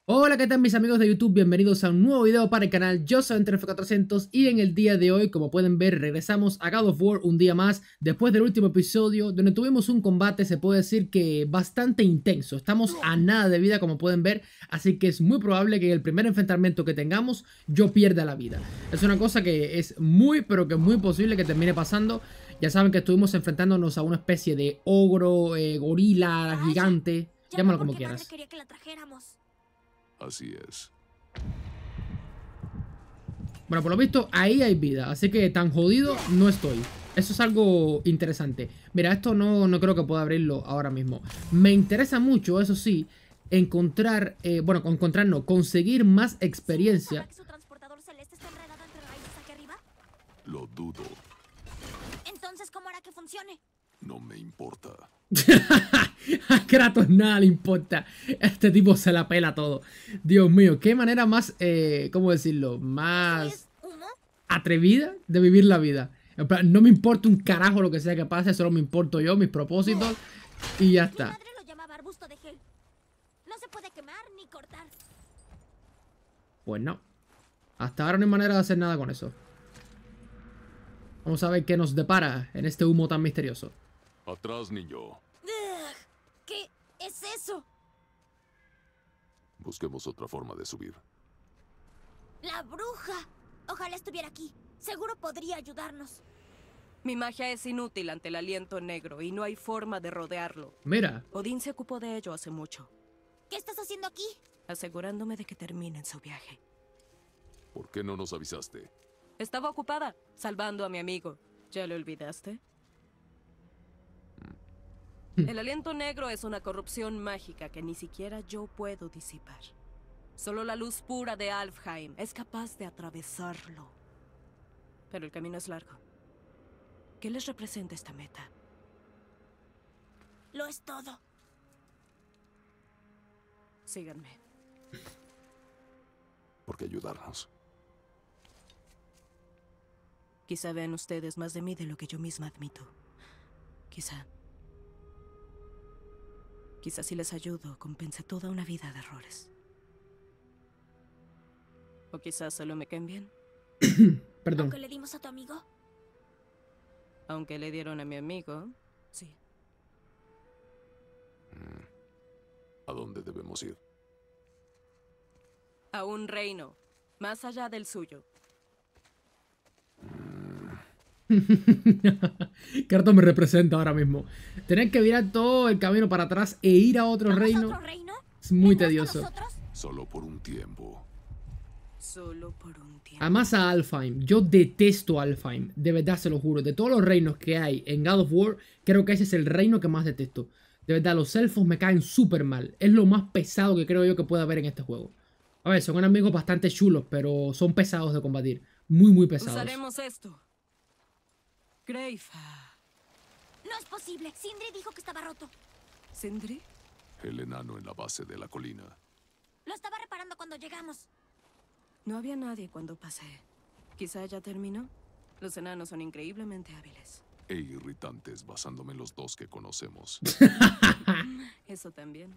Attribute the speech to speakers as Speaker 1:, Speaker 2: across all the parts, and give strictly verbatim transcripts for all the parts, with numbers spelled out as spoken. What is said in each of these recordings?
Speaker 1: Hola, ¿qué tal mis amigos de YouTube? Bienvenidos a un nuevo video para el canal. Yo soy F cuatrocientos y en el día de hoy, como pueden ver, regresamos a God of War un día más después del último episodio donde tuvimos un combate, se puede decir que bastante intenso. Estamos a nada de vida, como pueden ver, así que es muy probable que en el primer enfrentamiento que tengamos yo pierda la vida. Es una cosa que es muy, pero que es muy posible que termine pasando. Ya saben que estuvimos enfrentándonos a una especie de ogro, eh, gorila, gigante, llámalo como quieras.
Speaker 2: Así es.
Speaker 1: Bueno, por lo visto ahí hay vida, así que tan jodido no estoy. Eso es algo interesante. Mira, esto no, no creo que pueda abrirlo ahora mismo. Me interesa mucho, eso sí, encontrar, eh, bueno, encontrar no, conseguir más experiencia.
Speaker 3: ¿Que su transportador celeste está enredado entre raíces aquí arriba?
Speaker 2: Lo dudo.
Speaker 3: Entonces, ¿cómo hará que funcione?
Speaker 2: No me importa.
Speaker 1: A Kratos nada le importa. Este tipo se la pela todo. Dios mío, qué manera más, eh, ¿cómo decirlo? Más
Speaker 3: ¿Es humo?
Speaker 1: atrevida de vivir la vida. En plan, no me importa un carajo lo que sea que pase, solo me importo yo, mis propósitos y ya
Speaker 3: Mi
Speaker 1: está.
Speaker 3: madre lo llamaba arbusto de gel. No se puede quemar ni cortar.
Speaker 1: Pues no. Hasta ahora no hay manera de hacer nada con eso. Vamos a ver qué nos depara en este humo tan misterioso.
Speaker 2: Atrás, niño.
Speaker 3: Ugh, ¿qué es eso?
Speaker 2: Busquemos otra forma de subir.
Speaker 3: ¡La bruja! Ojalá estuviera aquí. Seguro podría ayudarnos.
Speaker 4: Mi magia es inútil ante el aliento negro y no hay forma de rodearlo.
Speaker 1: Mira.
Speaker 4: Odín se ocupó de ello hace mucho,
Speaker 3: ¿Qué estás haciendo aquí?
Speaker 4: asegurándome de que terminen su viaje.
Speaker 2: ¿Por qué no nos avisaste?
Speaker 4: Estaba ocupada, salvando a mi amigo. ¿Ya lo olvidaste? El aliento negro es una corrupción mágica que ni siquiera yo puedo disipar. Solo la luz pura de Alfheim es capaz de atravesarlo. Pero el camino es largo. ¿Qué les representa esta meta?
Speaker 3: Lo es todo.
Speaker 4: Síganme.
Speaker 2: ¿Por qué ayudarnos?
Speaker 4: Quizá vean ustedes más de mí de lo que yo misma admito. Quizá. Quizá si les ayudo, compense toda una vida de errores. O quizás solo me caen bien.
Speaker 1: Perdón.
Speaker 3: ¿Aunque le dimos a tu amigo?
Speaker 4: Aunque le dieron a mi amigo, sí.
Speaker 2: ¿A dónde debemos ir?
Speaker 4: A un reino, más allá del suyo.
Speaker 1: Kratos me representa ahora mismo. Tener que virar todo el camino para atrás e ir a otro
Speaker 3: ¿Vamos a
Speaker 1: reino
Speaker 3: otro reino?
Speaker 1: es muy
Speaker 3: ¿Vendrás con
Speaker 1: tedioso.
Speaker 3: nosotros?
Speaker 2: Solo por un tiempo.
Speaker 4: Solo por un tiempo.
Speaker 1: Además a Alfheim, yo detesto Alfheim, de verdad se lo juro. De todos los reinos que hay en God of War, creo que ese es el reino que más detesto. De verdad, los elfos me caen súper mal. Es lo más pesado que creo yo que puede haber en este juego. A ver, son enemigos bastante chulos, pero son pesados de combatir. Muy, muy pesados.
Speaker 4: Usaremos esto. Greifa.
Speaker 3: No es posible. Sindri dijo que estaba roto.
Speaker 4: ¿Sindri?
Speaker 2: El enano en la base de la colina.
Speaker 3: Lo estaba reparando cuando llegamos.
Speaker 4: No había nadie cuando pasé. Quizá ya terminó. Los enanos son increíblemente hábiles.
Speaker 2: E irritantes basándome en los dos que conocemos.
Speaker 4: Eso también.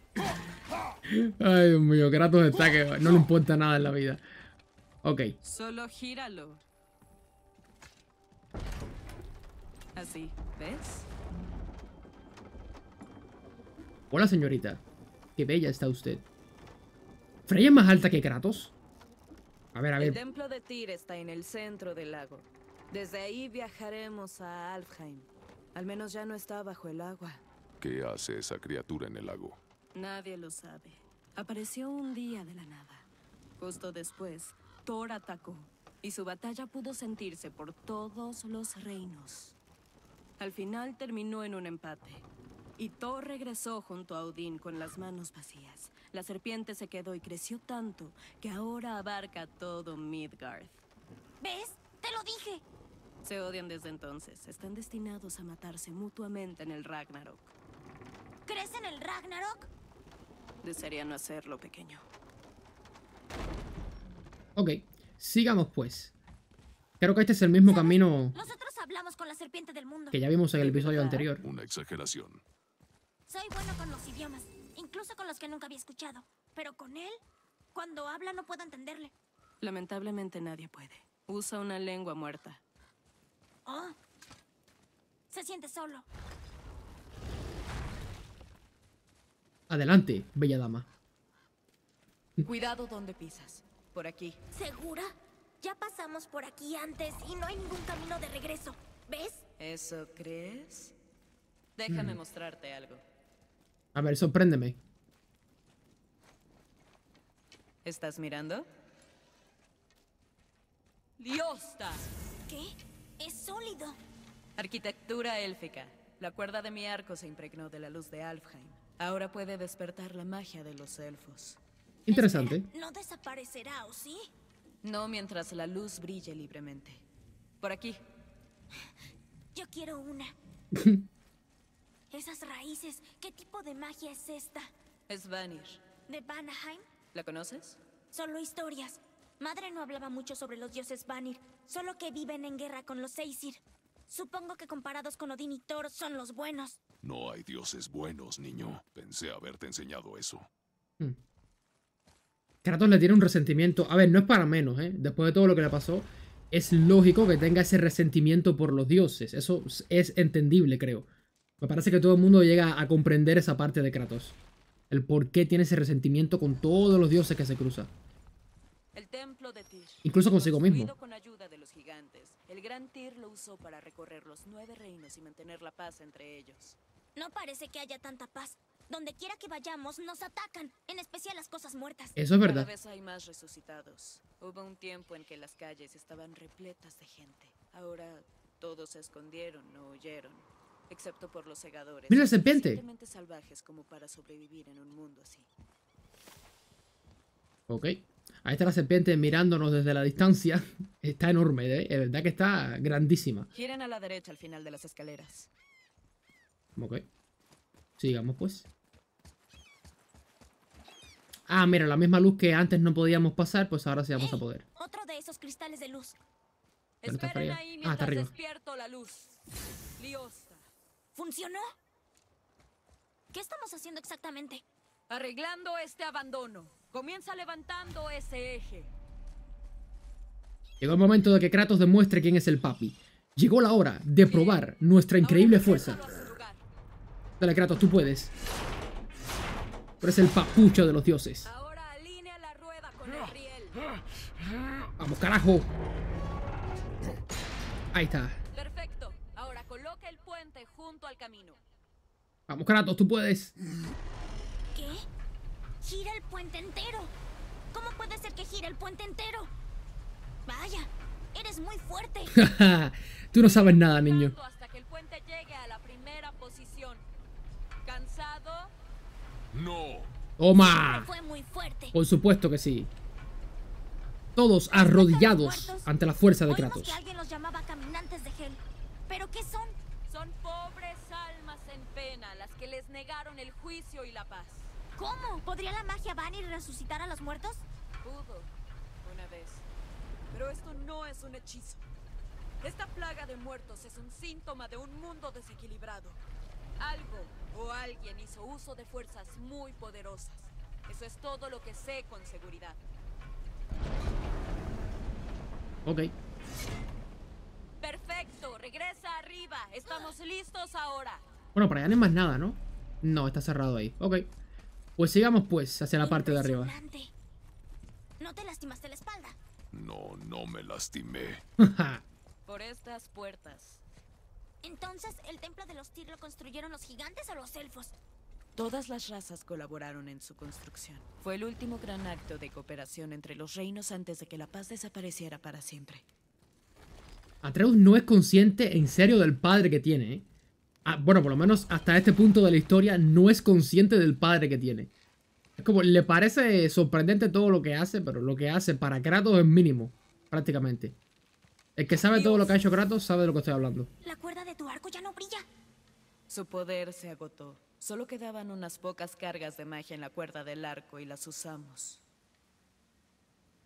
Speaker 1: Ay, Dios mío, Kratos está que no le importa nada en la vida. Ok.
Speaker 4: Solo gíralo. Así, ¿ves?
Speaker 1: Hola, señorita. Qué bella está usted. ¿Freya es más alta que Kratos? A ver, a
Speaker 4: El
Speaker 1: ver.
Speaker 4: templo de Tyr está en el centro del lago. Desde ahí viajaremos a Alfheim. Al menos ya no está bajo el agua.
Speaker 2: ¿Qué hace esa criatura en el lago?
Speaker 4: Nadie lo sabe. Apareció un día de la nada. Justo después, Thor atacó, y su batalla pudo sentirse por todos los reinos. Al final terminó en un empate, y Thor regresó junto a Odín con las manos vacías. La serpiente se quedó y creció tanto que ahora abarca todo Midgard.
Speaker 3: ¿Ves? ¡Te lo dije!
Speaker 4: Se odian desde entonces. Están destinados a matarse mutuamente en el Ragnarok.
Speaker 3: ¿Crees en el Ragnarok?
Speaker 4: Desearía no hacerlo, pequeño.
Speaker 1: Ok, sigamos pues. Creo que este es el mismo camino
Speaker 3: Nosotros hablamos con la serpiente del mundo.
Speaker 1: que ya vimos en el episodio anterior.
Speaker 2: Una exageración.
Speaker 3: Soy bueno con los idiomas, incluso con los que nunca había escuchado. Pero con él, cuando habla no puedo entenderle.
Speaker 4: Lamentablemente nadie puede. Usa una lengua muerta.
Speaker 3: Oh. Se siente solo.
Speaker 1: Adelante, bella dama.
Speaker 4: Cuidado donde pisas. Por aquí.
Speaker 3: ¿Segura? Ya pasamos por aquí antes y no hay ningún camino de regreso. ¿Ves?
Speaker 4: ¿Eso crees? Déjame mostrarte algo.
Speaker 1: A ver, sorpréndeme.
Speaker 4: ¿Estás mirando? ¡Liosta!
Speaker 3: ¿Qué? Es sólido.
Speaker 4: Arquitectura élfica. La cuerda de mi arco se impregnó de la luz de Alfheim. Ahora puede despertar la magia de los elfos.
Speaker 1: Interesante.
Speaker 3: Espera, no desaparecerá, ¿o sí?
Speaker 4: No mientras la luz brille libremente. Por aquí.
Speaker 3: Yo quiero una. Esas raíces, ¿qué tipo de magia es esta?
Speaker 4: Es Vanir.
Speaker 3: ¿De Vanaheim?
Speaker 4: ¿La conoces?
Speaker 3: Solo historias. Madre no hablaba mucho sobre los dioses Vanir, solo que viven en guerra con los Aesir. Supongo que comparados con Odín y Thor son los buenos.
Speaker 2: No hay dioses buenos, niño. Pensé haberte enseñado eso.
Speaker 1: Hmm. Kratos le tiene un resentimiento. A ver, no es para menos, ¿eh? Después de todo lo que le pasó, es lógico que tenga ese resentimiento por los dioses. Eso es entendible, creo. Me parece que todo el mundo llega a comprender esa parte de Kratos. El por qué tiene ese resentimiento con todos los dioses que se cruza.
Speaker 4: El templo de Tyr.
Speaker 1: Incluso consigo
Speaker 4: Construido
Speaker 1: mismo.
Speaker 4: con ayuda de los gigantes. El gran Tyr lo usó para recorrer los nueve reinos y mantener la paz entre ellos.
Speaker 3: No parece que haya tanta paz. Donde quiera que vayamos, nos atacan, en especial las cosas muertas.
Speaker 1: Eso es
Speaker 4: Cada
Speaker 1: verdad.
Speaker 4: vez hay más resucitados. Hubo un tiempo en que las calles estaban repletas de gente. Ahora todos se escondieron o huyeron, excepto por los segadores.
Speaker 1: Mira la serpiente.
Speaker 4: Suficientemente salvajes como para sobrevivir en un mundo así.
Speaker 1: Ok. Ahí está la serpiente mirándonos desde la distancia. Está enorme, ¿eh? Es verdad que está grandísima.
Speaker 4: Giren a la derecha al final de las escaleras.
Speaker 1: Ok. Sigamos, pues. Ah, mira, la misma luz que antes no podíamos pasar, pues ahora sí vamos a poder.
Speaker 3: Otro de esos cristales de luz.
Speaker 1: Pero está
Speaker 4: Esperen
Speaker 1: fría.
Speaker 4: ahí
Speaker 1: Ah,
Speaker 4: mientras
Speaker 1: está arriba.
Speaker 4: despierto la luz. Liosta.
Speaker 3: ¿Funcionó? ¿Qué estamos haciendo exactamente?
Speaker 4: Arreglando este abandono. Comienza levantando ese eje.
Speaker 1: Llegó el momento de que Kratos demuestre quién es el papi. Llegó la hora de probar nuestra increíble
Speaker 4: Ahora
Speaker 1: fuerza.
Speaker 4: regrésalo a su lugar.
Speaker 1: Dale, Kratos, tú puedes. Tú eres el papucho de los dioses.
Speaker 4: Ahora alinea la rueda con el riel.
Speaker 1: Vamos, carajo. Ahí está.
Speaker 4: Perfecto. Ahora coloca el puente junto al camino.
Speaker 1: Vamos, Kratos, tú puedes.
Speaker 3: ¿Qué? Gira el puente entero. ¿Cómo puede ser que gire el puente entero? Vaya, eres muy fuerte.
Speaker 1: Tú no sabes nada, niño.
Speaker 4: Hasta que el puente llegue a la primera posición. ¿Cansado?
Speaker 2: ¡No!
Speaker 1: ¡Toma!
Speaker 3: Fue muy fuerte.
Speaker 1: Por supuesto que sí. Todos arrodillados ante la fuerza de
Speaker 3: Oímos
Speaker 1: Kratos.
Speaker 3: que alguien los llamaba caminantes de Hel. ¿Pero qué son?
Speaker 4: Son pobres almas en pena las que les negaron el juicio y la paz.
Speaker 3: ¿Cómo? ¿Podría la magia Vanir resucitar a los muertos?
Speaker 4: Pudo, una vez. Pero esto no es un hechizo. Esta plaga de muertos es un síntoma de un mundo desequilibrado. Algo o alguien hizo uso de fuerzas muy poderosas. Eso es todo lo que sé con seguridad.
Speaker 1: Ok.
Speaker 4: Perfecto, regresa arriba. Estamos listos ahora.
Speaker 1: Bueno, por allá no hay más nada, ¿no? No, está cerrado ahí. Ok. Pues sigamos, pues, hacia la parte de arriba.
Speaker 3: Impresionante. ¿No te lastimaste la espalda?
Speaker 2: No, no me lastimé.
Speaker 4: Por estas puertas.
Speaker 3: Entonces, ¿el templo de los Tyr lo construyeron los gigantes o los elfos?
Speaker 4: Todas las razas colaboraron en su construcción. Fue el último gran acto de cooperación entre los reinos antes de que la paz desapareciera para siempre.
Speaker 1: Atreus no es consciente en serio del padre que tiene, ¿eh? Ah, bueno, por lo menos hasta este punto de la historia no es consciente del padre que tiene. Es como, le parece sorprendente todo lo que hace, pero lo que hace para Kratos es mínimo, prácticamente. El que sabe todo lo que ha hecho Kratos sabe de lo que estoy hablando.
Speaker 3: La cuerda de tu arco ya no brilla.
Speaker 4: Su poder se agotó. Solo quedaban unas pocas cargas de magia en la cuerda del arco y las usamos.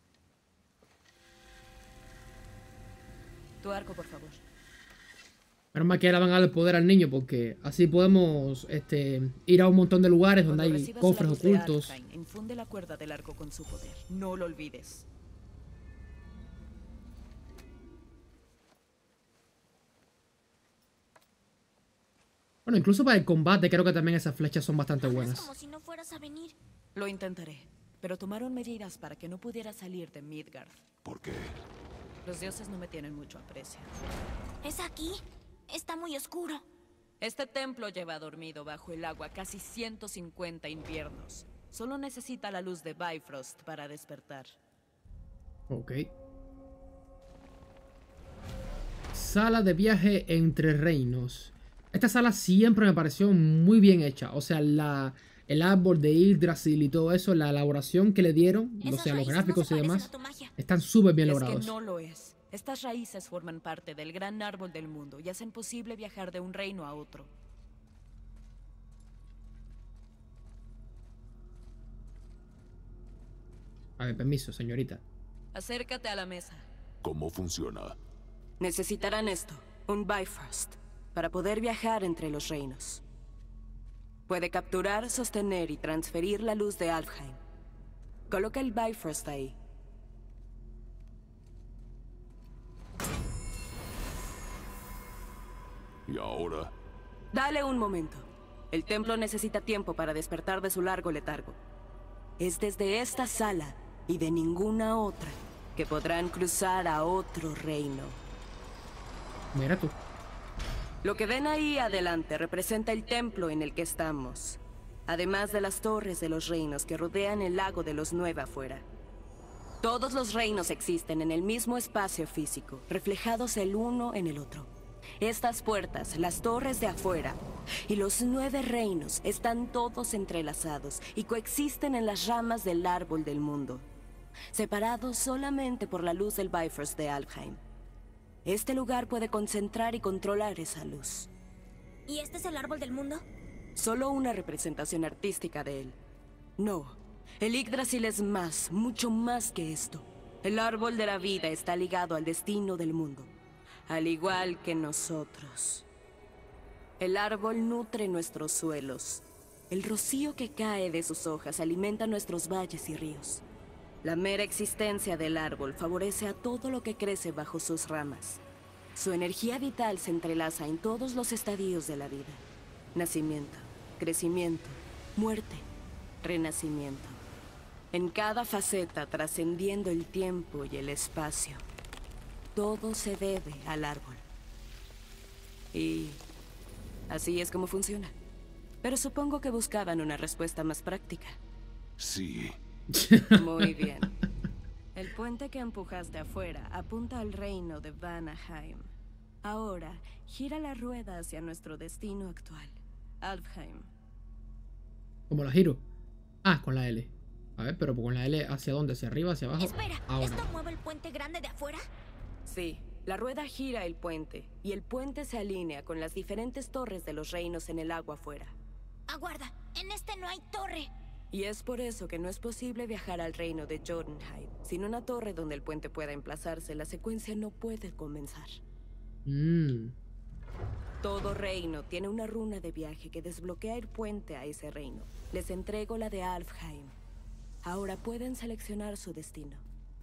Speaker 4: Tu arco, por favor.
Speaker 1: Menos mal que le van a dar el poder al niño, porque así podemos este, ir a un montón de lugares donde
Speaker 4: Cuando
Speaker 1: hay
Speaker 4: recibas
Speaker 1: cofres
Speaker 4: la luz de
Speaker 1: ocultos.
Speaker 4: Alfheim, infunde la cuerda del arco con su poder. No lo olvides.
Speaker 1: Bueno, incluso para el combate creo que también esas flechas son bastante
Speaker 3: Hablas
Speaker 1: buenas.
Speaker 3: como si no fueras a venir.
Speaker 4: Lo intentaré, pero tomaron medidas para que no pudiera salir de Midgard.
Speaker 2: ¿Por qué?
Speaker 4: Los dioses no me tienen mucho aprecio.
Speaker 3: ¿Es aquí? Está muy oscuro.
Speaker 4: Este templo lleva dormido bajo el agua casi ciento cincuenta inviernos. Solo necesita la luz de Bifrost para despertar.
Speaker 1: Ok. Sala de viaje entre reinos. Esta sala siempre me pareció muy bien hecha. O sea, la, el árbol de Yggdrasil y todo eso, la elaboración que le dieron, o
Speaker 3: Esas
Speaker 1: sea, los
Speaker 3: raíces no
Speaker 1: gráficos
Speaker 3: se
Speaker 1: y
Speaker 3: parecen
Speaker 1: demás,
Speaker 3: a tu magia.
Speaker 1: están súper bien
Speaker 4: Es
Speaker 1: logrados.
Speaker 4: que no lo es. Estas raíces forman parte del gran árbol del mundo y hacen posible viajar de un reino a otro.
Speaker 1: A ver, permiso, señorita.
Speaker 4: Acércate a la mesa.
Speaker 2: ¿Cómo funciona?
Speaker 4: Necesitarán esto, un Bifrost, para poder viajar entre los reinos. Puede capturar, sostener y transferir la luz de Alfheim. Coloca el Bifrost ahí.
Speaker 2: ¿Y ahora?
Speaker 4: Dale un momento. El templo necesita tiempo para despertar de su largo letargo. Es desde esta sala y de ninguna otra que podrán cruzar a otro reino.
Speaker 1: Mira tú.
Speaker 4: Lo que ven ahí adelante representa el templo en el que estamos, además de las torres de los reinos que rodean el lago de los nueve afuera. Todos los reinos existen en el mismo espacio físico, reflejados el uno en el otro. Estas puertas, las torres de afuera y los nueve reinos están todos entrelazados y coexisten en las ramas del árbol del mundo, separados solamente por la luz del Bifrost de Alfheim. Este lugar puede concentrar y controlar esa luz.
Speaker 3: ¿Y este es el árbol del mundo?
Speaker 4: Solo una representación artística de él. No, el Yggdrasil es más, mucho más que esto. El árbol de la vida está ligado al destino del mundo, al igual que nosotros. El árbol nutre nuestros suelos. El rocío que cae de sus hojas alimenta nuestros valles y ríos. La mera existencia del árbol favorece a todo lo que crece bajo sus ramas. Su energía vital se entrelaza en todos los estadios de la vida. Nacimiento, crecimiento, muerte, renacimiento. En cada faceta trascendiendo el tiempo y el espacio. Todo se debe al árbol. Y así es como funciona. Pero supongo que buscaban una respuesta más práctica.
Speaker 2: Sí.
Speaker 4: Muy bien. El puente que empujaste afuera apunta al reino de Vanaheim. Ahora, gira la rueda hacia nuestro destino actual, Alfheim.
Speaker 1: ¿Cómo la giro? Ah, con la L. A ver, pero con la L, ¿hacia dónde? ¿Hacia arriba? ¿Hacia abajo?
Speaker 3: Espera,
Speaker 1: Ahora.
Speaker 3: ¿esto mueve el puente grande de afuera?
Speaker 4: Sí, la rueda gira el puente, y el puente se alinea con las diferentes torres de los reinos en el agua afuera.
Speaker 3: Aguarda, en este no hay torre.
Speaker 4: Y es por eso que no es posible viajar al reino de Jotunheim. Sin una torre donde el puente pueda emplazarse, la secuencia no puede comenzar.
Speaker 1: Mmm.
Speaker 4: Todo reino tiene una runa de viaje que desbloquea el puente a ese reino. Les entrego la de Alfheim. Ahora pueden seleccionar su destino.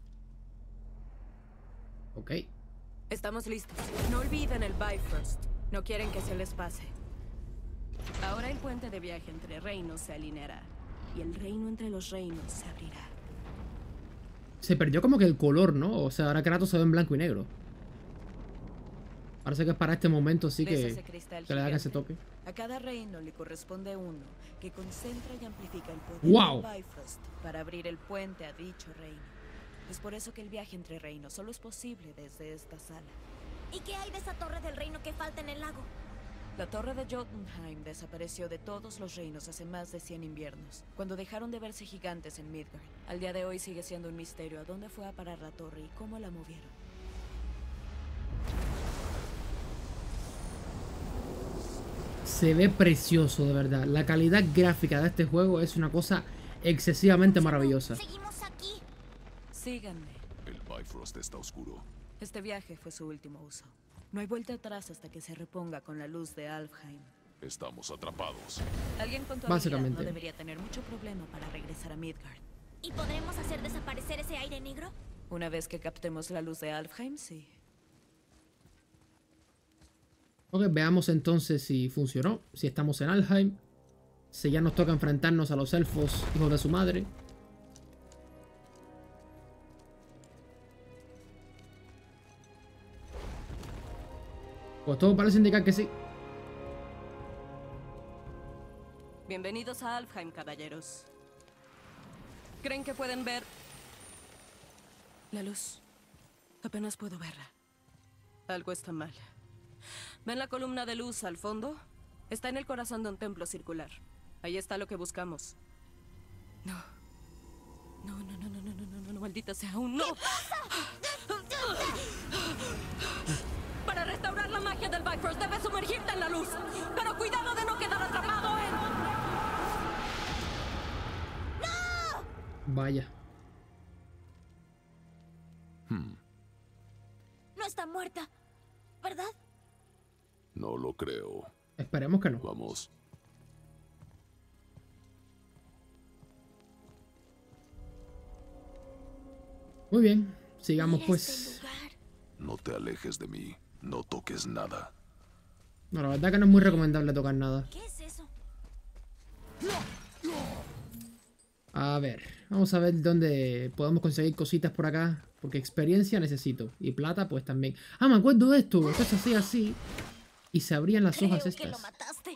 Speaker 1: Ok.
Speaker 4: Estamos listos. No olviden el Bifrost. No quieren que se les pase. Ahora el puente de viaje entre reinos se alineará. Y el reino entre los reinos se abrirá.
Speaker 1: Se perdió como que el color, ¿no? O sea, ahora Kratos se ve en blanco y negro. Parece que es para este momento sí
Speaker 4: ¿Ves
Speaker 1: que,
Speaker 4: ese cristal
Speaker 1: que le dan ese
Speaker 4: gigante?
Speaker 1: toque.
Speaker 4: A cada reino le corresponde uno que concentra y amplifica el poder
Speaker 1: ¡Wow!
Speaker 4: del Bifrost para abrir el puente a dicho reino. Es por eso que el viaje entre reinos solo es posible desde esta sala.
Speaker 3: ¿Y qué hay de esa torre del reino que falta en el lago?
Speaker 4: La torre de Jotunheim desapareció de todos los reinos hace más de cien inviernos, cuando dejaron de verse gigantes en Midgard. Al día de hoy sigue siendo un misterio a dónde fue a parar la torre y cómo la movieron.
Speaker 1: Se ve precioso, de verdad. La calidad gráfica de este juego es una cosa excesivamente maravillosa.
Speaker 3: Seguimos aquí.
Speaker 4: Síganme.
Speaker 2: El Bifrost está oscuro.
Speaker 4: Este viaje fue su último uso. No hay vuelta atrás hasta que se reponga con la luz de Alfheim.
Speaker 2: Estamos atrapados.
Speaker 4: Alguien con tu
Speaker 1: Básicamente.
Speaker 4: habilidad no debería tener mucho problema para regresar a Midgard.
Speaker 3: ¿Y podremos hacer desaparecer ese aire negro?
Speaker 4: Una vez que captemos la luz de Alfheim, sí.
Speaker 1: Ok, veamos entonces si funcionó. Si estamos en Alfheim. Si ya nos toca enfrentarnos a los elfos, hijos de su madre. Pues todo parece indicar que sí.
Speaker 4: Bienvenidos a Alfheim, caballeros. ¿Creen que pueden ver la luz? Apenas puedo verla. Algo está mal. ¿Ven la columna de luz al fondo? Está en el corazón de un templo circular. Ahí está lo que buscamos. No. No, no, no, no, no, no, no, no, no, maldita sea, aún no. Para restaurar la magia del Bifrost debes sumergirte en la luz. Pero cuidado de no quedar atrapado en...
Speaker 1: Vaya.
Speaker 2: Hmm,
Speaker 3: No está muerta, ¿verdad?
Speaker 2: no lo creo.
Speaker 1: Esperemos que no.
Speaker 2: Vamos.
Speaker 1: Muy bien. Sigamos
Speaker 3: Mira
Speaker 1: pues.
Speaker 3: este lugar.
Speaker 2: No te alejes de mí. No toques nada.
Speaker 1: No, la verdad que no es muy recomendable tocar nada.
Speaker 3: ¿Qué es eso?
Speaker 1: A ver, vamos a ver dónde podemos conseguir cositas por acá. Porque experiencia necesito. Y plata pues también. Ah, me acuerdo de esto. Esto se hacía así. Y se abrían las hojas
Speaker 3: Creo que lo
Speaker 1: estas.
Speaker 3: mataste.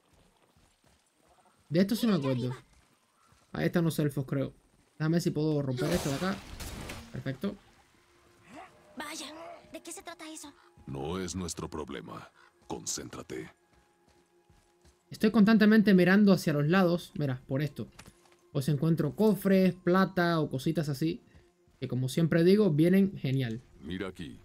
Speaker 1: De esto sí me acuerdo. Ahí están los elfos, creo. Déjame ver si puedo romper esto de acá. Perfecto.
Speaker 3: Vaya, ¿de qué se trata eso?
Speaker 2: No es nuestro problema. Concéntrate.
Speaker 1: Estoy constantemente mirando hacia los lados. Mira, por esto. Pues encuentro cofres, plata o cositas así. Que como siempre digo, vienen genial.
Speaker 2: Mira aquí.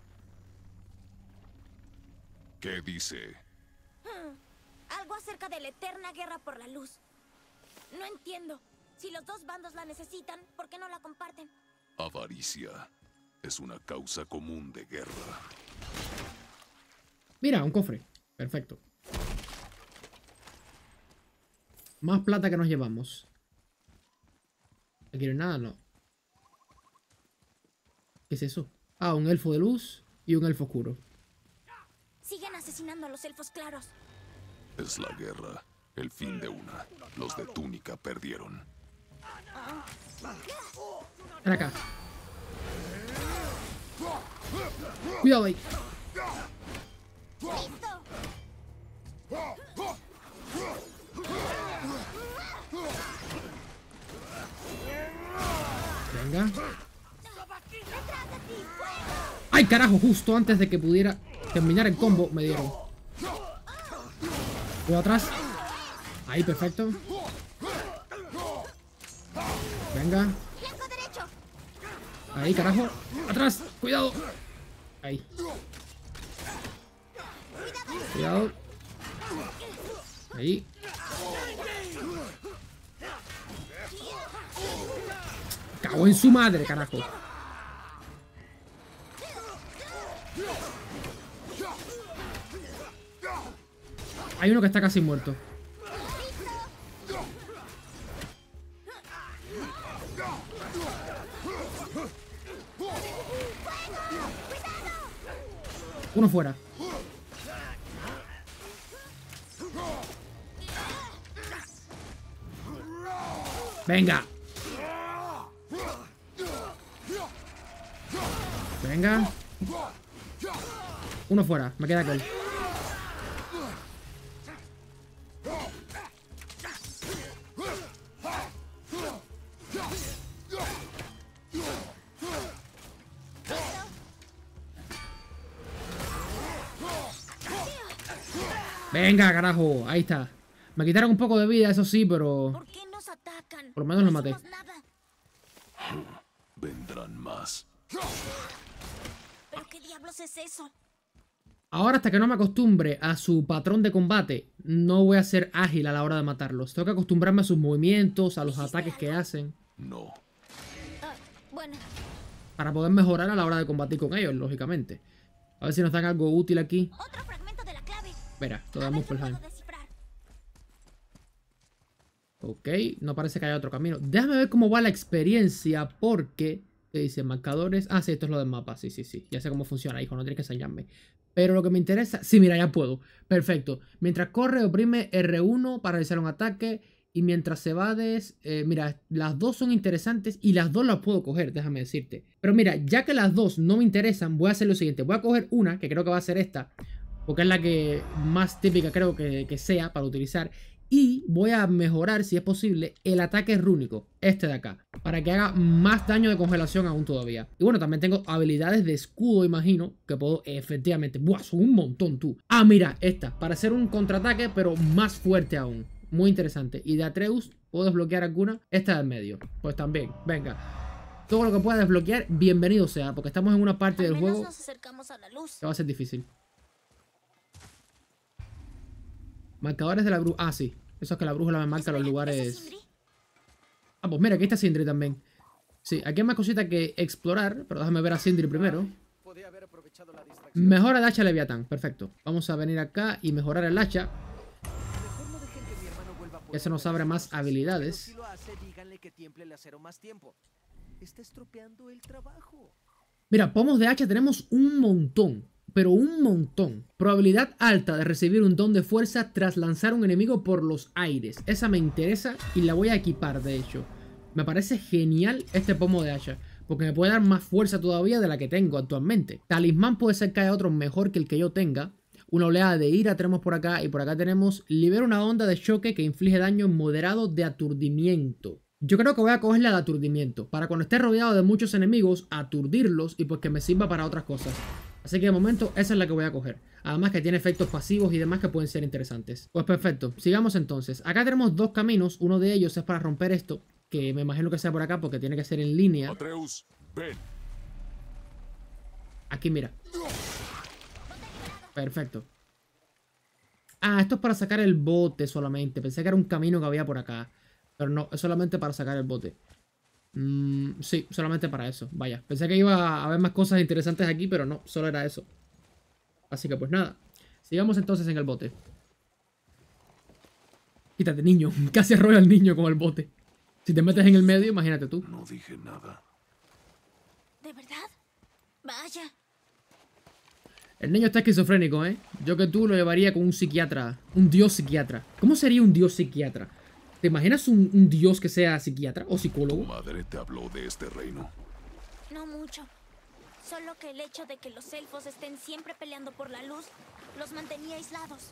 Speaker 2: ¿Qué dice?
Speaker 3: Hmm, Algo acerca de la eterna guerra por la luz. No entiendo. Si los dos bandos la necesitan, ¿por qué no la comparten?
Speaker 2: Avaricia. Es una causa común de guerra.
Speaker 1: Mira, un cofre. Perfecto. Más plata que nos llevamos. ¿No quieren nada? No. ¿Qué es eso? Ah, un elfo de luz y un elfo oscuro.
Speaker 3: Siguen asesinando a los elfos claros.
Speaker 2: Es la guerra. El fin de una. Los de Túnica perdieron.
Speaker 1: Ven acá. Cuidado ahí.
Speaker 3: ¡Listo!
Speaker 1: Venga. ¡Ay, carajo! Justo antes de que pudiera terminar el combo, me dieron. Cuidado atrás. Ahí, perfecto. Venga.
Speaker 3: ¡Flanco derecho!
Speaker 1: Ahí, carajo. Atrás. Cuidado. Ahí. Cuidado. Ahí. Cago en su madre, carajo. Hay uno que está casi muerto. Uno fuera. Venga. Venga. Uno fuera. Me queda aquel. Venga, carajo. Ahí está. Me quitaron un poco de vida, eso sí, pero...
Speaker 3: ¿Por qué nos atacan?
Speaker 1: Por lo menos lo
Speaker 3: No
Speaker 1: maté.
Speaker 3: hicimos nada.
Speaker 2: Vendrán más.
Speaker 3: ¿Pero qué diablos es eso?
Speaker 1: Ahora, hasta que no me acostumbre a su patrón de combate, no voy a ser ágil a la hora de matarlos. Tengo que acostumbrarme a sus movimientos, a los ataques que hacen,
Speaker 2: No.
Speaker 3: Ah, bueno,
Speaker 1: para poder mejorar a la hora de combatir con ellos, lógicamente. A ver si nos dan algo útil aquí.
Speaker 3: Otro fragmento de la clave.
Speaker 1: Espera, lo
Speaker 3: A
Speaker 1: damos
Speaker 3: ver
Speaker 1: por
Speaker 3: qué
Speaker 1: el
Speaker 3: puedo descifrar.
Speaker 1: Ok, no parece que haya otro camino. Déjame ver cómo va la experiencia porque... ¿Qué dice? Marcadores. Ah, sí, esto es lo del mapa. Sí, sí, sí. Ya sé cómo funciona, hijo. No tienes que enseñarme. Pero lo que me interesa... Sí, mira, ya puedo. Perfecto. Mientras corre, oprime erre uno para realizar un ataque. Y mientras se evades... Eh, mira, las dos son interesantes y las dos las puedo coger, déjame decirte. Pero mira, ya que las dos no me interesan, voy a hacer lo siguiente. Voy a coger una, que creo que va a ser esta. Porque es la que más típica creo que, que sea para utilizar. Y voy a mejorar, si es posible, el ataque rúnico, este de acá, para que haga más daño de congelación aún todavía. Y bueno, también tengo habilidades de escudo, imagino, que puedo efectivamente... ¡Buah! Son un montón, tú. Ah, mira, esta, para hacer un contraataque, pero más fuerte aún. Muy interesante. Y de Atreus, ¿puedo desbloquear alguna? Esta del medio. Pues también, venga. Todo lo que pueda desbloquear, bienvenido sea, porque estamos en una parte
Speaker 3: Al
Speaker 1: del
Speaker 3: menos
Speaker 1: juego
Speaker 3: nos acercamos a la luz.
Speaker 1: que va a ser difícil. Marcadores de la bruja. Ah, sí. Eso es que la brújula me marca los
Speaker 3: Espera, ¿ese es
Speaker 1: lugares.
Speaker 3: Sindri?
Speaker 1: Ah, pues mira, aquí está Sindri también. Sí, aquí hay más cositas que explorar. Pero déjame ver a Sindri primero. Mejora de hacha Leviatán. Perfecto. Vamos a venir acá y mejorar el hacha. Ya se nos abre más habilidades. Mira, pomos de hacha tenemos un montón. Pero un montón. Probabilidad alta de recibir un don de fuerza tras lanzar a un enemigo por los aires. Esa me interesa y la voy a equipar, de hecho. Me parece genial este pomo de hacha, porque me puede dar más fuerza todavía de la que tengo actualmente. Talismán puede ser que haya otro mejor que el que yo tenga. Una oleada de ira tenemos por acá, y por acá tenemos libera una onda de choque que inflige daño moderado de aturdimiento. Yo creo que voy a coger la de aturdimiento, para cuando esté rodeado de muchos enemigos, aturdirlos y pues que me sirva para otras cosas. Así que de momento esa es la que voy a coger. Además que tiene efectos pasivos y demás que pueden ser interesantes. Pues perfecto, sigamos entonces. Acá tenemos dos caminos, uno de ellos es para romper esto, que me imagino que sea por acá porque tiene que ser en línea.
Speaker 2: Atreus, ven.
Speaker 1: Aquí mira. Perfecto. Ah, esto es para sacar el bote solamente. Pensé que era un camino que había por acá. Pero no, es solamente para sacar el bote. Mm, sí, solamente para eso. Vaya, pensé que iba a haber más cosas interesantes aquí, pero no, solo era eso. Así que pues nada. Sigamos entonces en el bote. Quítate, niño. Casi arrolla al niño con el bote. Si te metes en el medio, imagínate tú.
Speaker 2: No dije nada.
Speaker 3: ¿De verdad? Vaya.
Speaker 1: El niño está esquizofrénico, ¿eh? Yo que tú lo llevaría con un psiquiatra. Un dios psiquiatra. ¿Cómo sería un dios psiquiatra? ¿Te imaginas un, un dios que sea psiquiatra o
Speaker 2: ¿Tu
Speaker 1: psicólogo?
Speaker 2: madre te habló de este reino?
Speaker 3: No mucho. Solo que el hecho de que los elfos estén siempre peleando por la luz los mantenía aislados.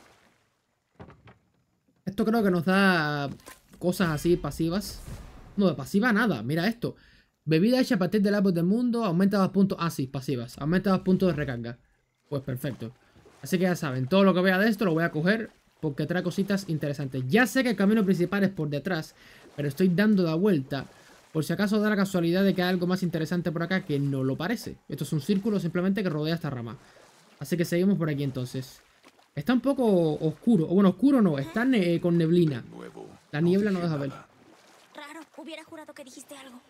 Speaker 1: Esto creo que nos da cosas así pasivas. No, de pasiva nada. Mira esto. Bebida hecha a partir del árbol del mundo. Aumenta dos puntos. Ah, sí, pasivas. Aumenta dos puntos de recarga. Pues perfecto. Así que ya saben, todo lo que vea de esto lo voy a coger porque trae cositas interesantes. Ya sé que el camino principal es por detrás, pero estoy dando la vuelta por si acaso da la casualidad de que hay algo más interesante por acá que no lo parece. Esto es un círculo simplemente que rodea esta rama. Así que seguimos por aquí entonces. Está un poco oscuro. O bueno, oscuro no, está ne con neblina.
Speaker 2: Nuevo.
Speaker 1: La niebla no
Speaker 2: dije
Speaker 1: deja ver.
Speaker 2: nada.
Speaker 3: Raro, hubiera jurado que dijiste algo.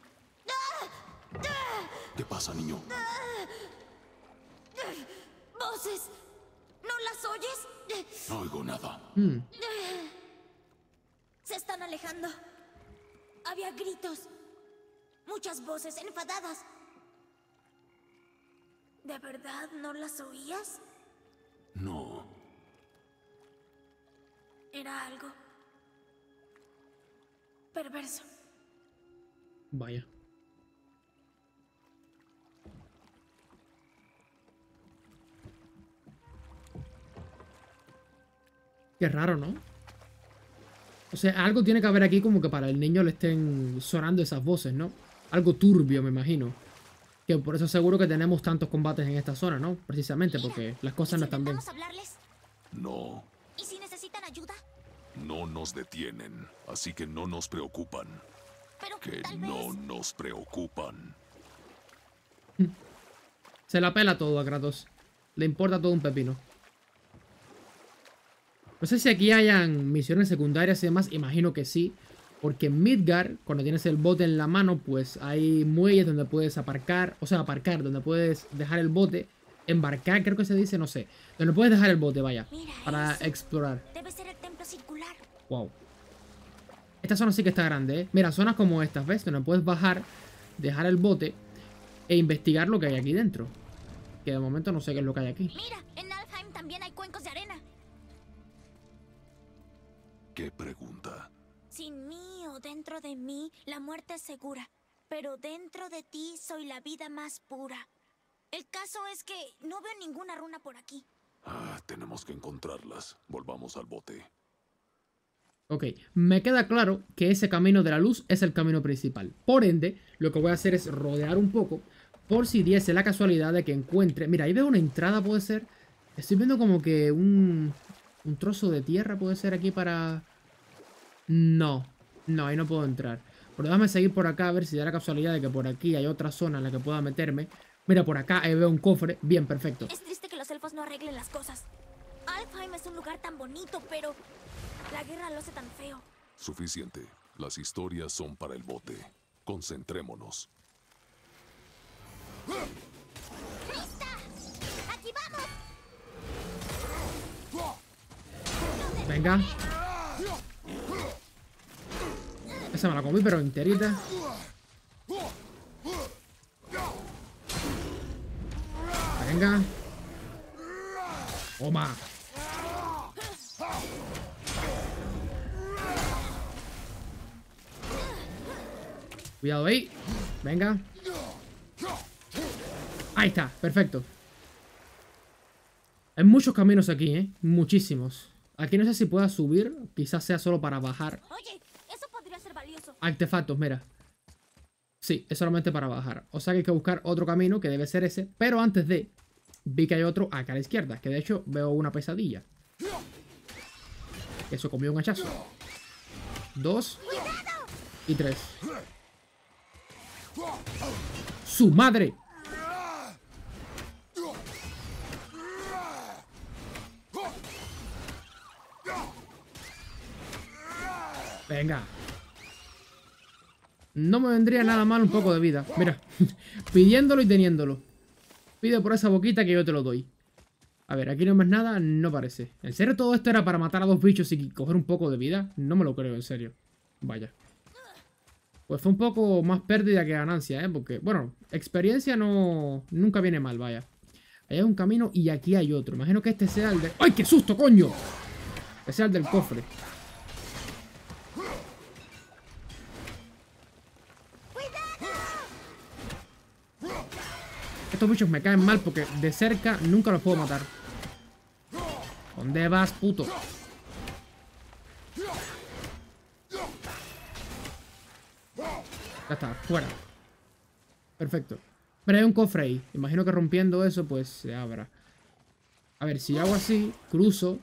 Speaker 2: ¿Qué pasa, niño?
Speaker 3: ¡Voces! ¿No las oyes?
Speaker 2: No oigo nada.
Speaker 1: Hmm.
Speaker 3: Se están alejando. Había gritos. Muchas voces enfadadas. ¿De verdad no las oías?
Speaker 2: No.
Speaker 3: Era algo perverso.
Speaker 1: Vaya. Qué raro, ¿no? O sea, algo tiene que haber aquí como que para el niño le estén sonando esas voces, ¿no? Algo turbio, me imagino. Que por eso seguro que tenemos tantos combates en esta zona, ¿no? Precisamente porque las cosas no están bien.
Speaker 3: ¿Intentamos hablarles?
Speaker 2: No.
Speaker 3: ¿Y si necesitan ayuda?
Speaker 2: No nos detienen. Así que no nos preocupan.
Speaker 3: Pero
Speaker 2: Que
Speaker 3: tal vez...
Speaker 2: no nos preocupan.
Speaker 1: Se la pela todo a Kratos. Le importa todo un pepino. No sé si aquí hayan misiones secundarias y demás. Imagino que sí. Porque en Midgar, cuando tienes el bote en la mano, pues hay muelles donde puedes aparcar. O sea, aparcar, donde puedes dejar el bote. embarcar, creo que se dice, no sé. Donde puedes dejar el bote, vaya.
Speaker 3: Mira
Speaker 1: Para
Speaker 3: eso.
Speaker 1: explorar.
Speaker 3: Debe ser el templo circular.
Speaker 1: Wow. Esta zona sí que está grande, ¿eh? Mira, zonas como estas, ¿ves? Donde puedes bajar, dejar el bote e investigar lo que hay aquí dentro. Que de momento no sé qué es lo que hay aquí.
Speaker 3: Mira, en Alfheim también hay cuencos de arena.
Speaker 2: ¿Qué pregunta?
Speaker 3: Sin mí o dentro de mí, la muerte es segura. Pero dentro de ti soy la vida más pura. El caso es que no veo ninguna runa por aquí.
Speaker 2: Ah, tenemos que encontrarlas. Volvamos al bote.
Speaker 1: Ok, me queda claro que ese camino de la luz es el camino principal. Por ende, lo que voy a hacer es rodear un poco por si diese la casualidad de que encuentre... Mira, ahí veo una entrada, puede ser. Estoy viendo como que un, un trozo de tierra puede ser aquí para... No, no, ahí no puedo entrar. Pero déjame seguir por acá a ver si da la casualidad de que por aquí hay otra zona en la que pueda meterme. Mira, por acá ahí veo un cofre. Bien, perfecto.
Speaker 3: Es triste que los elfos no arreglen las cosas. Alfheim es un lugar tan bonito, pero la guerra lo hace tan feo.
Speaker 2: Suficiente. Las historias son para el bote. Concentrémonos.
Speaker 3: ¡Lista! ¡Aquí vamos!
Speaker 1: Venga. Esa me la comí, pero enterita. Venga. Toma. Cuidado ahí. Venga. Ahí está, perfecto. Hay muchos caminos aquí, ¿eh? Muchísimos. Aquí no sé si pueda subir. Quizás sea solo para bajar.
Speaker 3: Oye, eso podría ser valioso.
Speaker 1: Artefactos, mira. Sí, es solamente para bajar. O sea que hay que buscar otro camino, que debe ser ese. Pero antes de... Vi que hay otro acá a la izquierda. Que de hecho veo una pesadilla. Eso comió un hachazo. Dos. Y tres. ¡Su madre! Venga. No me vendría nada mal un poco de vida. Mira, pidiéndolo y teniéndolo. Pide por esa boquita que yo te lo doy. A ver, aquí no hay más nada, no parece. ¿En serio todo esto era para matar a dos bichos y coger un poco de vida? No me lo creo, en serio. Vaya. Pues fue un poco más pérdida que ganancia, ¿eh? Porque, bueno, experiencia no... nunca viene mal, vaya. Ahí hay un camino y aquí hay otro. Imagino que este sea el de... ¡Ay, qué susto, coño! Que sea el del cofre. Estos bichos me caen mal porque de cerca nunca los puedo matar. ¿Dónde vas, puto? Ya está, fuera. Perfecto. Pero hay un cofre ahí. Imagino que rompiendo eso, pues se abra. A ver, si hago así, cruzo.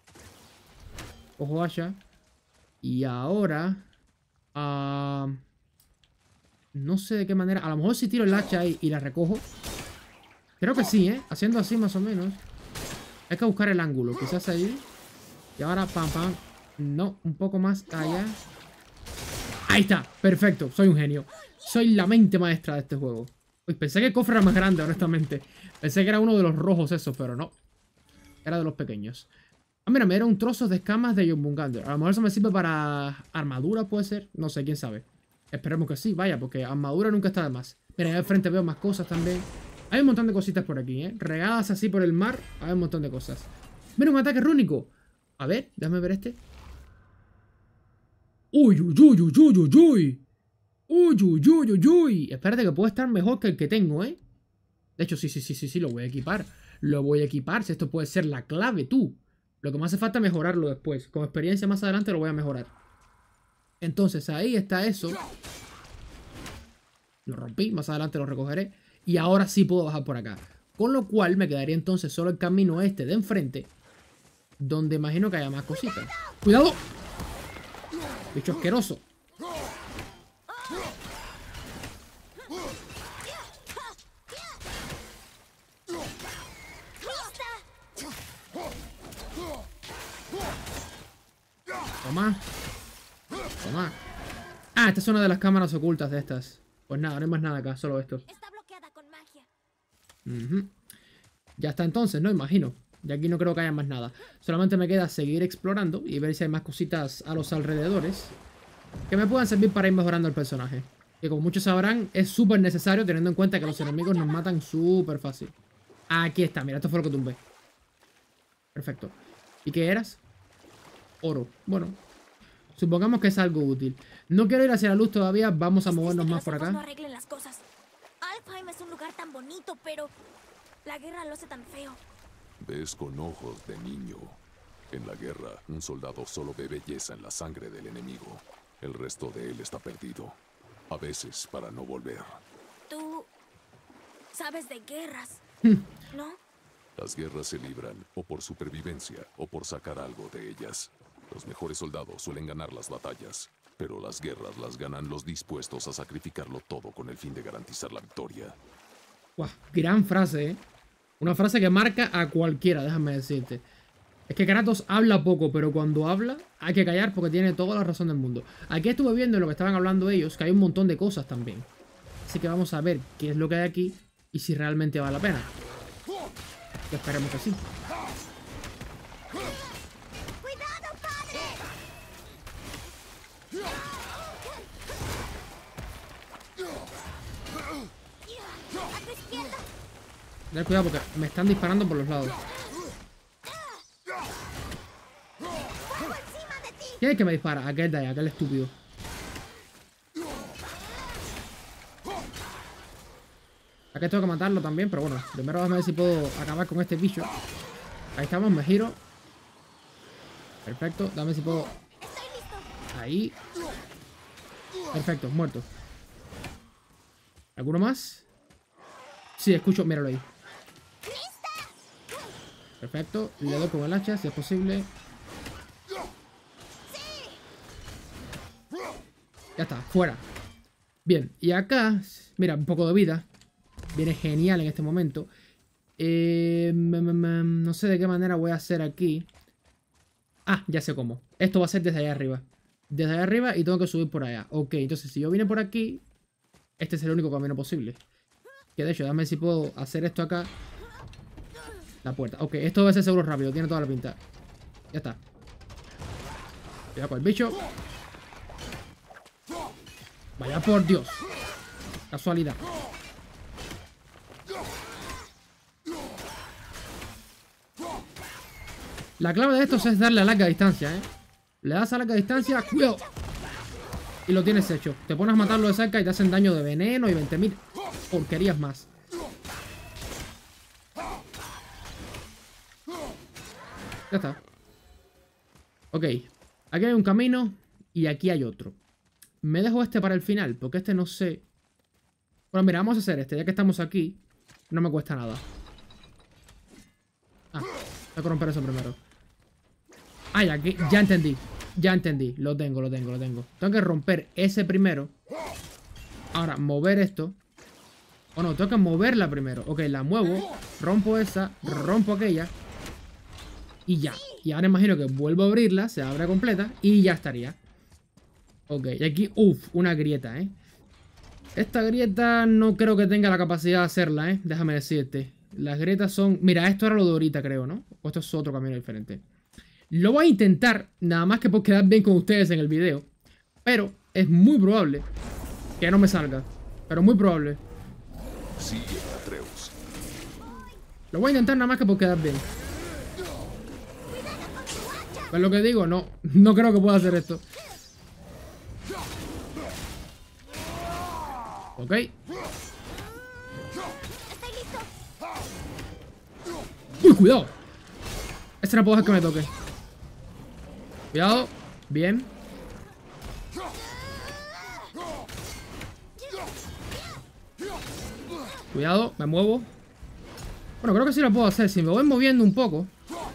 Speaker 1: Cojo hacha. Y ahora... Uh, no sé de qué manera. A lo mejor si tiro el hacha ahí y la recojo. Creo que sí, ¿eh? Haciendo así más o menos. Hay que buscar el ángulo. Quizás ahí. Y ahora, pam, pam. No, un poco más allá. Ahí está. Perfecto. Soy un genio. Soy la mente maestra de este juego. Uy, pensé que el cofre era más grande, honestamente. Pensé que era uno de los rojos esos, pero no. Era de los pequeños. Ah, mira, me era un trozo de escamas de Jormungandr. A lo mejor eso me sirve para armadura, puede ser. No sé, quién sabe. Esperemos que sí, vaya, porque armadura nunca está de más. Mira, ahí al frente veo más cosas también. Hay un montón de cositas por aquí, ¿eh? Regadas así por el mar, hay un montón de cosas. Mira, un ataque rúnico. A ver, déjame ver este. Uy, uy, uy, uy, uy, uy, uy. Uy, uy, uy, uy, uy. Espérate que puede estar mejor que el que tengo, ¿eh? De hecho, sí, sí, sí, sí, sí, lo voy a equipar. Lo voy a equipar, si esto puede ser la clave, tú. Lo que me hace falta es mejorarlo después. Con experiencia más adelante lo voy a mejorar. Entonces, ahí está eso. Lo rompí, más adelante lo recogeré. Y ahora sí puedo bajar por acá. Con lo cual me quedaría entonces solo el camino este de enfrente. Donde imagino que haya más cositas. ¡Cuidado! Bicho asqueroso. Toma. Toma. Ah, esta es una de las cámaras ocultas de estas. Pues nada, no hay más nada acá, solo esto.
Speaker 3: Está bloqueada con magia.
Speaker 1: Uh-huh. ya está entonces, ¿no? Imagino. Y aquí no creo que haya más nada. Solamente me queda seguir explorando y ver si hay más cositas a los alrededores que me puedan servir para ir mejorando el personaje. Que como muchos sabrán, es súper necesario teniendo en cuenta que los enemigos nos matan súper fácil. Aquí está, mira, esto fue lo que tumbé. Perfecto. ¿Y qué eras? Oro. Bueno, supongamos que es algo útil. No quiero ir hacia la luz todavía, vamos a movernos más por acá.
Speaker 3: No arreglen las cosas. Alfheim es un lugar tan bonito, pero la guerra lo hace tan feo.
Speaker 2: Ves con ojos de niño. En la guerra, un soldado solo ve belleza en la sangre del enemigo. El resto de él está perdido. A veces para no volver.
Speaker 3: Tú sabes de guerras, ¿no?
Speaker 2: Las guerras se libran o por supervivencia o por sacar algo de ellas. Los mejores soldados suelen ganar las batallas, pero las guerras las ganan los dispuestos a sacrificarlo todo con el fin de garantizar la victoria.
Speaker 1: Guau, gran frase, ¿eh? Una frase que marca a cualquiera, déjame decirte. Es que Kratos habla poco, pero cuando habla hay que callar porque tiene toda la razón del mundo. Aquí estuve viendo lo que estaban hablando ellos, que hay un montón de cosas también. Así que vamos a ver qué es lo que hay aquí y si realmente vale la pena. Y esperemos que sí.
Speaker 3: ¡Cuidado, padre! ¡A tu izquierda!
Speaker 1: Ten cuidado porque me están disparando por los lados.
Speaker 3: ¡Fuego encima de ti!
Speaker 1: ¿Quién es el que me dispara? Aquel de ahí, aquel estúpido. Aquí tengo que matarlo también, pero bueno, primero vamos a ver si puedo acabar con este bicho. Ahí estamos, me giro. Perfecto, dame si puedo.
Speaker 3: ¡Estoy listo!
Speaker 1: Ahí. Perfecto, muerto. ¿Alguno más? Sí, escucho, míralo ahí. Perfecto, le doy con el hacha si es posible. Ya está, fuera. Bien, y acá, mira, un poco de vida. Viene genial en este momento. Eh, no sé de qué manera voy a hacer aquí. Ah, ya sé cómo. Esto va a ser desde allá arriba. Desde allá arriba y tengo que subir por allá. Ok, entonces si yo vine por aquí, este es el único camino posible. Que de hecho, dame si puedo hacer esto acá. La puerta. Ok, esto debe ser seguro rápido. Tiene toda la pinta. Ya está. Cuidado con el bicho. Vaya por Dios. Casualidad. La clave de estos es darle a larga distancia, ¿eh? Le das a larga distancia, cuidado. Y lo tienes hecho. Te pones a matarlo de cerca y te hacen daño de veneno y veinte mil porquerías más. Ya está. Ok. Aquí hay un camino y aquí hay otro. Me dejo este para el final, porque este no sé. Bueno, mira, vamos a hacer este. Ya que estamos aquí, no me cuesta nada. Ah, tengo que romper eso primero. Ah, ya, aquí, ya entendí. Ya entendí. Lo tengo, lo tengo, lo tengo. Tengo que romper ese primero. Ahora, mover esto. O no, tengo que moverla primero. Ok, la muevo. Rompo esa. Rompo aquella. Y ya. Y ahora imagino que vuelvo a abrirla. Se abre completa. Y ya estaría. Ok, y aquí, uff, una grieta, ¿eh? Esta grieta no creo que tenga la capacidad de hacerla, ¿eh? Déjame decirte. Las grietas son... Mira, esto era lo de ahorita, creo, ¿no? O esto es otro camino diferente. Lo voy a intentar, nada más que por quedar bien con ustedes en el video. Pero es muy probable que no me salga. Pero muy probable.
Speaker 2: Sigue, Atreus.
Speaker 1: Lo voy a intentar nada más que por quedar bien. ¿Ves lo que digo? No, no creo que pueda hacer esto. Ok. ¡Uy, cuidado! Este no puedo dejar que me toque. Cuidado. Bien. Cuidado, me muevo. Bueno, creo que sí lo puedo hacer. Si me voy moviendo un poco.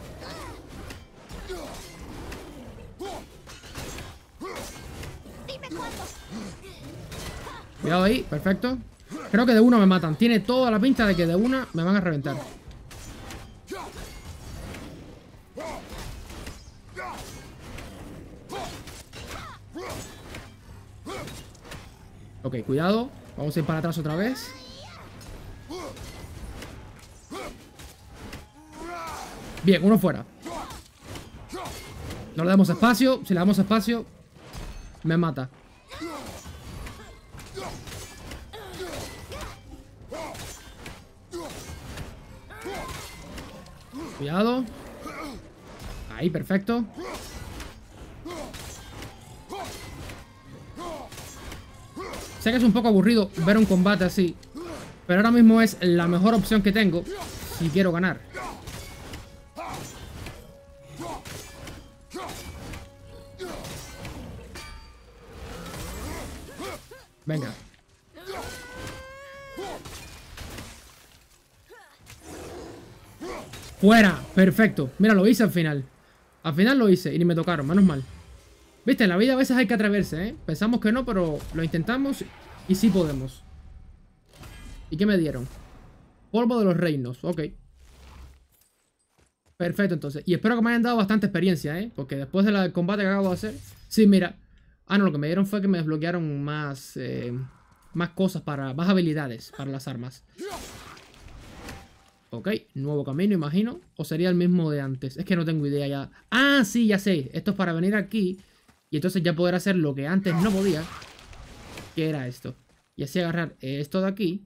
Speaker 1: Cuidado ahí, perfecto. Creo que de una me matan. Tiene toda la pinta de que de una me van a reventar. Ok, cuidado. Vamos a ir para atrás otra vez. Bien, uno fuera. No le damos espacio. Si le damos espacio, me mata. Cuidado. Ahí, perfecto. Sé que es un poco aburrido ver un combate así, pero ahora mismo es la mejor opción que tengo si quiero ganar. Venga. ¡Fuera! Perfecto. Mira, lo hice al final. Al final lo hice y ni me tocaron, menos mal. Viste, en la vida a veces hay que atreverse, ¿eh? Pensamos que no, pero lo intentamos y sí podemos. ¿Y qué me dieron? Polvo de los reinos, ok. Perfecto, entonces. Y espero que me hayan dado bastante experiencia, ¿eh? Porque después del combate que acabo de hacer... Sí, mira. Ah, no, lo que me dieron fue que me desbloquearon más... Eh, más cosas para... Más habilidades para las armas. Ok, nuevo camino, imagino. ¿O sería el mismo de antes? Es que no tengo idea ya. Ah, sí, ya sé. Esto es para venir aquí y entonces ya poder hacer lo que antes no podía. Que era esto. Y así agarrar esto de aquí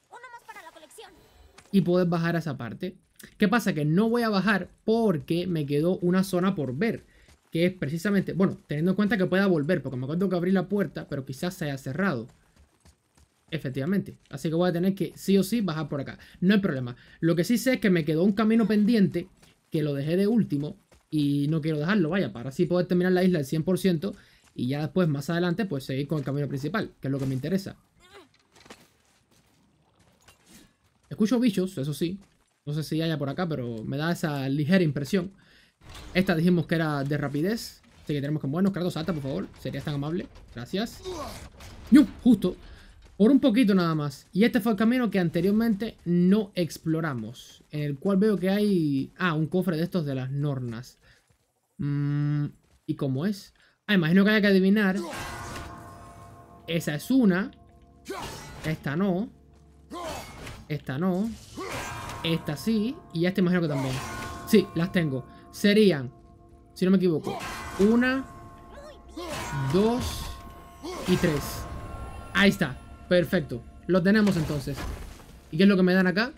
Speaker 1: y poder bajar a esa parte. ¿Qué pasa? Que no voy a bajar porque me quedó una zona por ver. Que es precisamente... Bueno, teniendo en cuenta que pueda volver. Porque me acuerdo que abrí la puerta, pero quizás se haya cerrado. Efectivamente. Así que voy a tener que sí o sí bajar por acá. No hay problema. Lo que sí sé es que me quedó un camino pendiente. Que lo dejé de último. Y no quiero dejarlo, vaya. Para así poder terminar la isla al cien por ciento. Y ya después, más adelante, pues seguir con el camino principal. Que es lo que me interesa. Escucho bichos, eso sí. No sé si haya por acá, pero me da esa ligera impresión. Esta dijimos que era de rapidez. Así que tenemos que movernos. Kratos, salta, por favor. Serías tan amable. Gracias. ¡Ñu! Justo. Por un poquito nada más. Y este fue el camino que anteriormente no exploramos. En el cual veo que hay... Ah, un cofre de estos de las Nornas. Mm, ¿y cómo es? Ah, imagino que haya que adivinar. Esa es una. Esta no. Esta no. Esta sí. Y esta imagino que también. Sí, las tengo. Serían, si no me equivoco, una, dos y tres. Ahí está. Perfecto. Lo tenemos entonces. ¿Y qué es lo que me dan acá?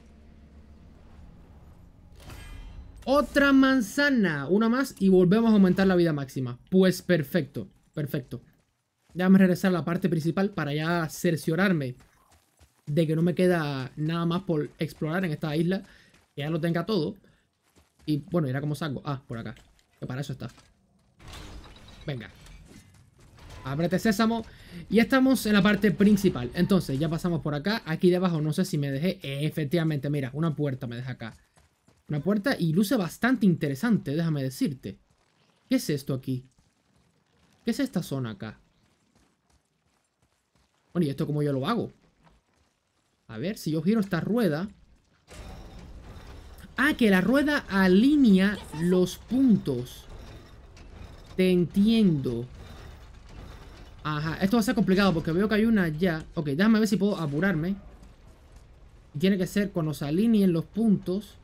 Speaker 1: Otra manzana. Una más y volvemos a aumentar la vida máxima. Pues perfecto. Perfecto. Déjame regresar a la parte principal para ya cerciorarme de que no me queda nada más por explorar en esta isla. Que ya lo tenga todo. Y bueno, ¿irá cómo salgo? Ah, por acá. Que para eso está. Venga. Ábrete, sésamo. Y estamos en la parte principal. Entonces, ya pasamos por acá. Aquí debajo, no sé si me dejé. Efectivamente, mira, una puerta me deja acá. Una puerta y luce bastante interesante, déjame decirte. ¿Qué es esto aquí? ¿Qué es esta zona acá? Bueno, ¿y esto cómo yo lo hago? A ver, si yo giro esta rueda... Ah, que la rueda alinea los puntos. Te entiendo. Ajá, esto va a ser complicado porque veo que hay una ya. Ok, déjame ver si puedo apurarme. Tiene que ser cuando se alineen los puntos.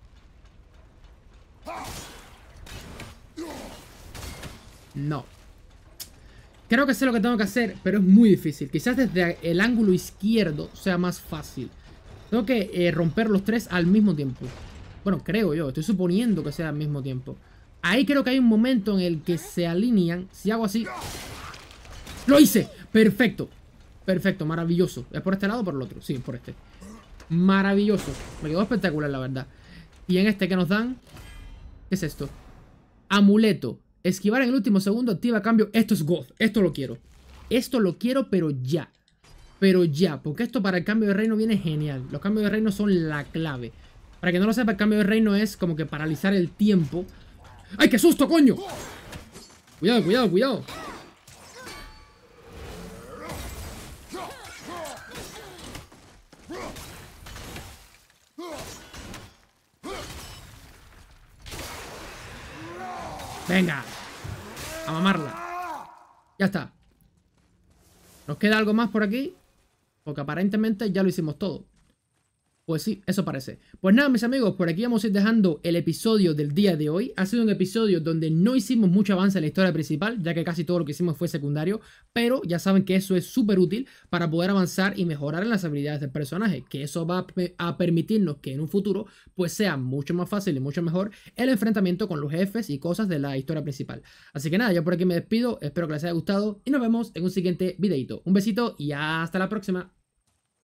Speaker 1: No. Creo que sé lo que tengo que hacer, pero es muy difícil. Quizás desde el ángulo izquierdo sea más fácil. Tengo que eh, romper los tres al mismo tiempo. Bueno, creo yo, estoy suponiendo que sea al mismo tiempo. Ahí creo que hay un momento en el que se alinean. Si hago así... ¡Lo hice! Perfecto. Perfecto, maravilloso. ¿Es por este lado o por el otro? Sí, por este. Maravilloso. Me quedó espectacular, la verdad. Y en este, ¿qué nos dan? ¿Qué es esto? Amuleto. Esquivar en el último segundo activa cambio. Esto es God. Esto lo quiero. Esto lo quiero, pero ya. Pero ya. Porque esto para el cambio de reino viene genial. Los cambios de reino son la clave. Para que no lo sepa, el cambio de reino es como que paralizar el tiempo. ¡Ay, qué susto, coño! Cuidado, cuidado, cuidado. Venga. A mamarla. Ya está. ¿Nos queda algo más por aquí? Porque aparentemente ya lo hicimos todo. Pues sí, eso parece. Pues nada, mis amigos, por aquí vamos a ir dejando el episodio del día de hoy. Ha sido un episodio donde no hicimos mucho avance en la historia principal, ya que casi todo lo que hicimos fue secundario, pero ya saben que eso es súper útil para poder avanzar y mejorar en las habilidades del personaje, que eso va a permitirnos que en un futuro pues sea mucho más fácil y mucho mejor el enfrentamiento con los jefes y cosas de la historia principal. Así que nada, yo por aquí me despido, espero que les haya gustado y nos vemos en un siguiente videito. Un besito y hasta la próxima.